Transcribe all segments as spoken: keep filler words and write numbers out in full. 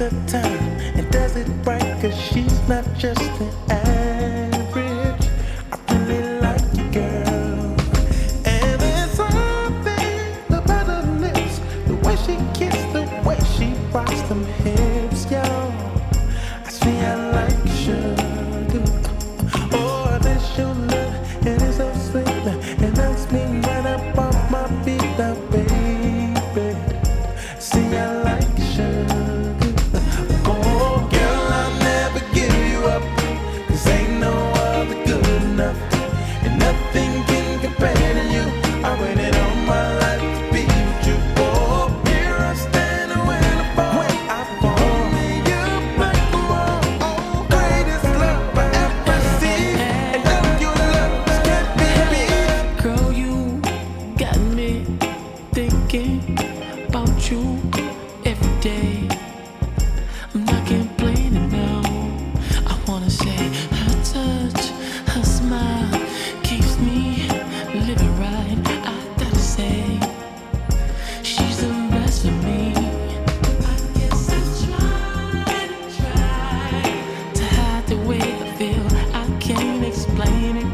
her time and does it right, cause she's not just an average. I really like you, girl. And there's something about her lips, the way she kissed, the way she rocks them hips, yo. I see I like sugar. Oh, this your love, it is so sweet, and knocks me right up off my feet now, baby. See I like sugar. Oh, girl, I'll never give you up, cause ain't no other good enough, and nothing can compare to you. I waited all my life to be with you. Oh, here I stand when I fall. When I fall, only you break the wall. Oh, greatest love I ever seen, and know your love can't be beat. Girl, you got me thinking about you every day. I'm not complaining, no. I wanna say her touch, her smile keeps me living right. I gotta say, she's the best of me. I guess I tried and tried to hide the way I feel. I can't explain it.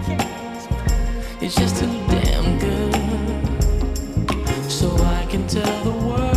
It's just too damn good. So I can tell the world